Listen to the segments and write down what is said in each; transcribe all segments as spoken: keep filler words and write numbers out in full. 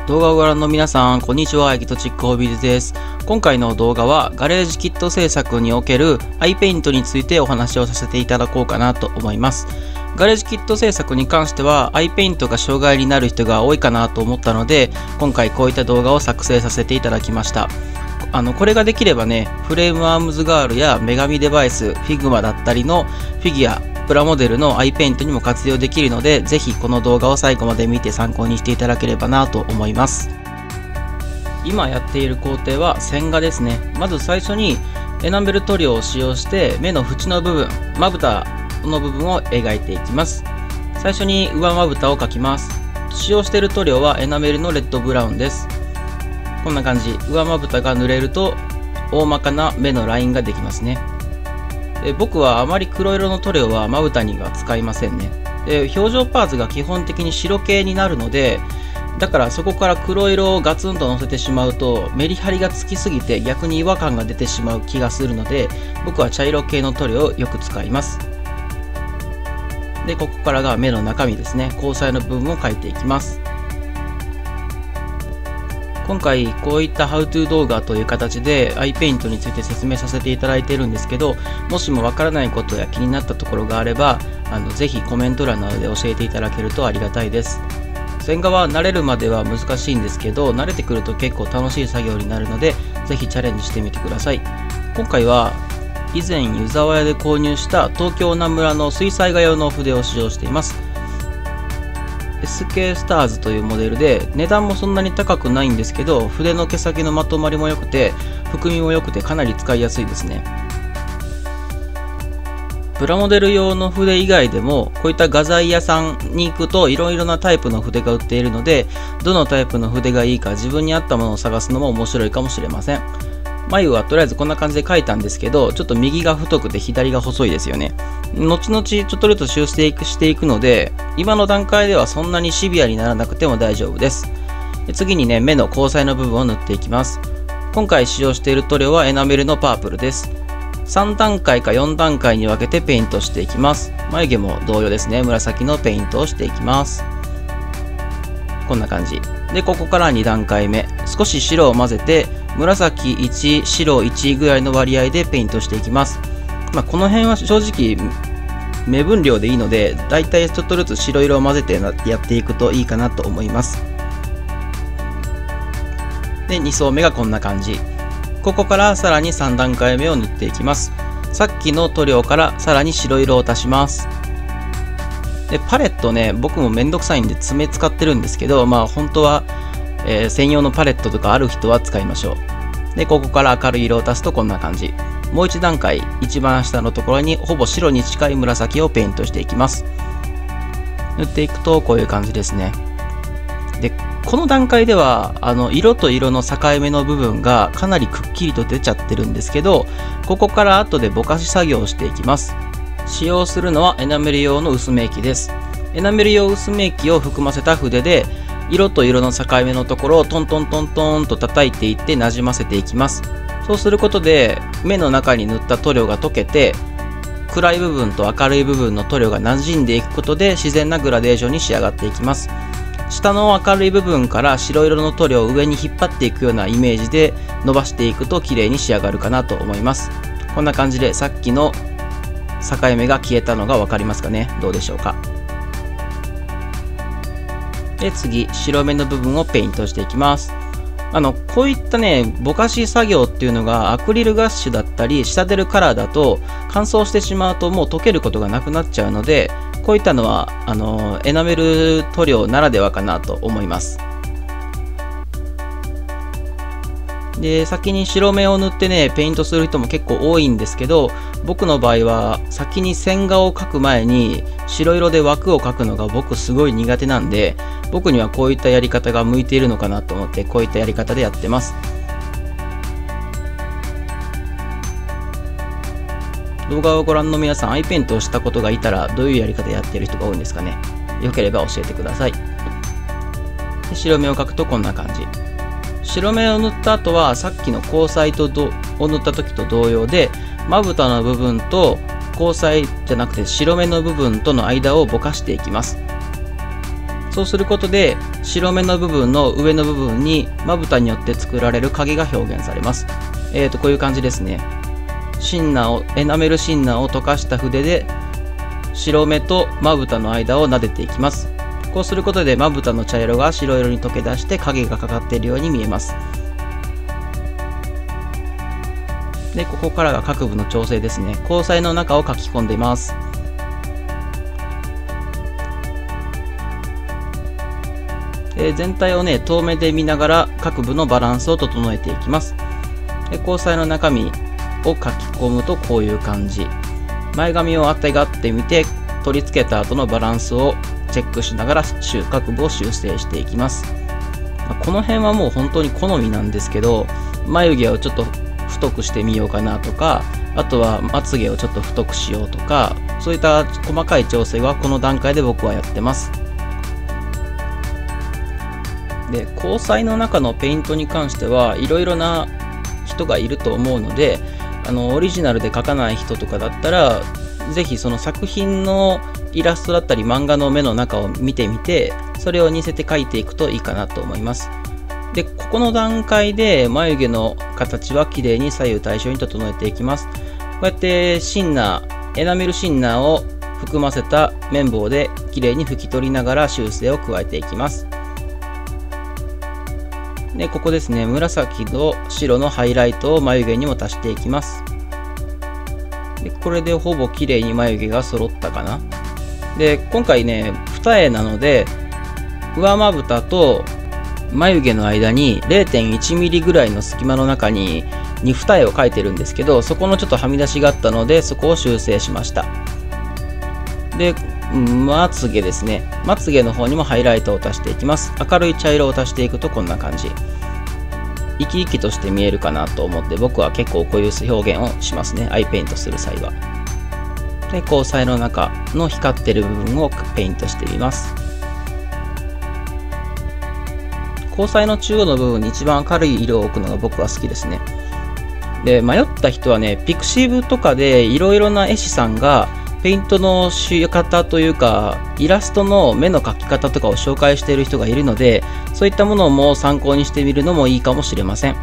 動画をご覧の皆さん、こんにちは。エキゾチックホビーズです。今回の動画はガレージキット制作におけるアイペイントについてお話をさせていただこうかなと思います。ガレージキット制作に関してはアイペイントが障害になる人が多いかなと思ったので、今回こういった動画を作成させていただきました。あのこれができればね、フレームアームズガールや女神デバイス、Figma だったりのフィギュア、プラモデルのアイペイントにも活用できるので、ぜひこの動画を最後まで見て参考にしていただければなと思います。今やっている工程は線画ですね。まず最初にエナメル塗料を使用して目の縁の部分、まぶたの部分を描いていきます。最初に上まぶたを描きます。使用している塗料はエナメルのレッドブラウンです。こんな感じ、上まぶたが塗れると大まかな目のラインができますね。で僕はあまり黒色の塗料はまぶたには使いませんね。で表情パーツが基本的に白系になるので、だからそこから黒色をガツンとのせてしまうとメリハリがつきすぎて逆に違和感が出てしまう気がするので、僕は茶色系の塗料をよく使います。でここからが目の中身ですね。交際の部分を描いていきます。今回こういったハウトゥー動画という形でアイペイントについて説明させていただいているんですけど、もしもわからないことや気になったところがあれば、あのぜひコメント欄などで教えていただけるとありがたいです。線画は慣れるまでは難しいんですけど、慣れてくると結構楽しい作業になるので、ぜひチャレンジしてみてください。今回は以前湯沢屋で購入した東京南村の水彩画用の筆を使用しています。エスケー スターズというモデルで、値段もそんなに高くないんですけど、筆の毛先のまとまりも良くて含みも良くてかなり使いやすいですね。プラモデル用の筆以外でもこういった画材屋さんに行くといろいろなタイプの筆が売っているので、どのタイプの筆がいいか自分に合ったものを探すのも面白いかもしれません。眉はとりあえずこんな感じで描いたんですけど、ちょっと右が太くて左が細いですよね。後々ちょっとずつ修正していくので、今の段階ではそんなにシビアにならなくても大丈夫です。で次にね、目の交際の部分を塗っていきます。今回使用している塗料はエナメルのパープルです。さん段階かよん段階に分けてペイントしていきます。眉毛も同様ですね。紫のペイントをしていきます。こんな感じで、ここからに段階目、少し白を混ぜて紫いち、白いちぐらいの割合でペイントしていきます。まあ、この辺は正直目分量でいいので、だいたいちょっとずつ白色を混ぜてやっていくといいかなと思います。でに層目がこんな感じ。ここからさらにさん段階目を塗っていきます。さっきの塗料からさらに白色を足します。でパレットね、僕もめんどくさいんで爪使ってるんですけど、まあ本当は、えー、専用のパレットとかある人は使いましょう。でここから明るい色を足すとこんな感じ。もういち段階、一番下のところにほぼ白に近い紫をペイントしていきます。塗っていくとこういう感じですね。でこの段階ではあの色と色の境目の部分がかなりくっきりと出ちゃってるんですけど、ここから後でぼかし作業をしていきます。使用するのはエナメル用の薄め液です。エナメル用薄め液を含ませた筆で色と色の境目のところをトントントントンと叩いていってなじませていきます。そうすることで目の中に塗った塗料が溶けて、暗い部分と明るい部分の塗料が馴染んでいくことで自然なグラデーションに仕上がっていきます。下の明るい部分から白色の塗料を上に引っ張っていくようなイメージで伸ばしていくと綺麗に仕上がるかなと思います。こんな感じでさっきの境目が消えたのが分かりますかね。どうでしょうか。で次、白目の部分をペイントしていきます。あのこういったねぼかし作業っていうのがアクリルガッシュだったり仕立てるカラーだと乾燥してしまうともう溶けることがなくなっちゃうので、こういったのはあのエナメル塗料ならではかなと思います。で先に白目を塗ってねペイントする人も結構多いんですけど、僕の場合は先に線画を描く前に白色で枠を描くのが僕すごい苦手なんで、僕にはこういったやり方が向いているのかなと思ってこういったやり方でやってます。動画をご覧の皆さん、アイペイントをしたことがいたらどういうやり方でやっている人が多いんですかね。よければ教えてください。で白目を描くとこんな感じ。白目を塗った後はさっきの交際とどを塗った時と同様で、まぶたの部分と交際じゃなくて白目の部分との間をぼかしていきます。 そうすることで白目の部分の上の部分にまぶたによって作られる影が表現されます。えーとこういう感じですね。シンナーをエナメルシンナーを溶かした筆で白目とまぶたの間を撫でていきます。こうすることでまぶたの茶色が白色に溶け出して影がかかっているように見えます。でここからが各部の調整ですね。虹彩の中を書き込んでいます。えー、全体をね遠目で見ながら各部のバランスを整えていきます。で光彩の中身を書き込むとこういう感じ。前髪をあてがってみて取り付けた後のバランスをチェックしながら各部を修正していきます。この辺はもう本当に好みなんですけど、眉毛をちょっと太くしてみようかなとか、あとはまつげをちょっと太くしようとか、そういった細かい調整はこの段階で僕はやってます。で光彩の中のペイントに関してはいろいろな人がいると思うので、あのオリジナルで描かない人とかだったら是非その作品のイラストだったり漫画の目の中を見てみて、それを似せて描いていくといいかなと思います。でここの段階で眉毛の形は綺麗に左右対称に整えていきます。こうやってシンナーエナメルシンナーを含ませた綿棒で綺麗に拭き取りながら修正を加えていきます。でここですね、紫と白のハイライトを眉毛にも足していきます。でこれでほぼ綺麗に眉毛が揃ったかな。で今回ね二重なので上まぶたと眉毛の間に れいてんいちミリ ぐらいの隙間の中にに二重を描いてるんですけど、そこのちょっとはみ出しがあったのでそこを修正しました。でまつげですね、まつげの方にもハイライトを足していきます。明るい茶色を足していくとこんな感じ、生き生きとして見えるかなと思って僕は結構こういう表現をしますね、アイペイントする際は。で光彩の中の光ってる部分をペイントしてみます。光彩の中央の部分に一番明るい色を置くのが僕は好きですね。で迷った人はね、ピクシブとかでいろいろな絵師さんがペイントの仕方というかイラストの目の描き方とかを紹介している人がいるので、そういったものも参考にしてみるのもいいかもしれません。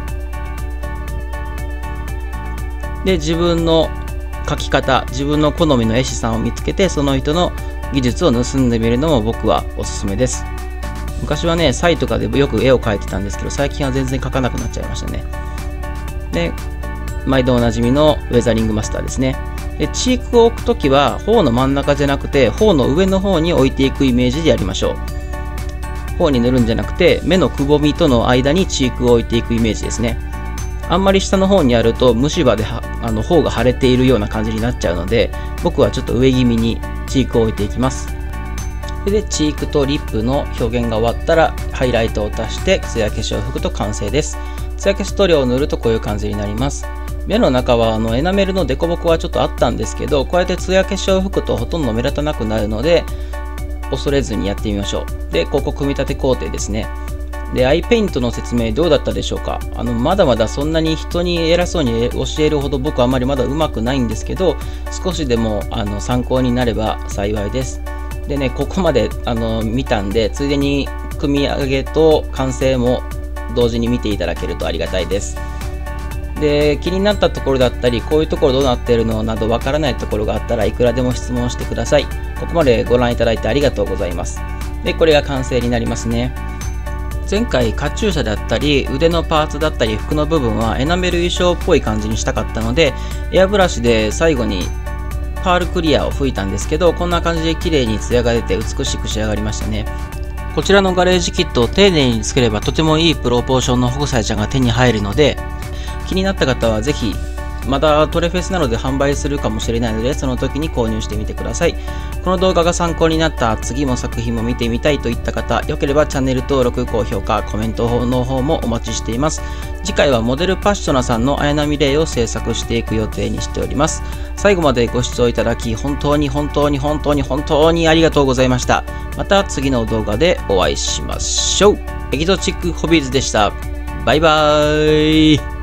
で自分の描き方、自分の好みの絵師さんを見つけてその人の技術を盗んでみるのも僕はおすすめです。昔はねサイとかでよく絵を描いてたんですけど、最近は全然描かなくなっちゃいましたね。で毎度おなじみのウェザリングマスターですね。でチークを置くときは頬の真ん中じゃなくて頬の上の方に置いていくイメージでやりましょう。頬に塗るんじゃなくて目のくぼみとの間にチークを置いていくイメージですね。あんまり下の方にやると虫歯ではあの頬が腫れているような感じになっちゃうので、僕はちょっと上気味にチークを置いていきます。それでチークとリップの表現が終わったらハイライトを足して艶消しを拭くと完成です。艶消し塗料を塗るとこういう感じになります。目の中はあのエナメルの凸凹はちょっとあったんですけど、こうやって艶消しを拭くとほとんど目立たなくなるので恐れずにやってみましょう。でここ組み立て工程ですね。でアイペイントの説明どうだったでしょうか。あのまだまだそんなに人に偉そうに教えるほど僕はあまりまだ上手くないんですけど、少しでもあの参考になれば幸いです。でねここまであの見たんで、ついでに組み上げと完成も同時に見ていただけるとありがたいです。で気になったところだったり、こういうところどうなっているのなどわからないところがあったらいくらでも質問してください。ここまでご覧いただいてありがとうございます。でこれが完成になりますね。前回カチューシャだったり腕のパーツだったり服の部分はエナメル衣装っぽい感じにしたかったので、エアブラシで最後にパールクリアを吹いたんですけど、こんな感じで綺麗にツヤが出て美しく仕上がりましたね。こちらのガレージキットを丁寧に作ればとてもいいプロポーションの北斎ちゃんが手に入るので、気になった方はぜひ、またトレフェスなどで販売するかもしれないので、その時に購入してみてください。この動画が参考になった、次も作品も見てみたいといった方、よければチャンネル登録、高評価、コメントの方もお待ちしています。次回はモデルパッショナさんの綾波レイを制作していく予定にしております。最後までご視聴いただき、本当に本当に本当に本当にありがとうございました。また次の動画でお会いしましょう。エキゾチックホビーズでした。バイバーイ。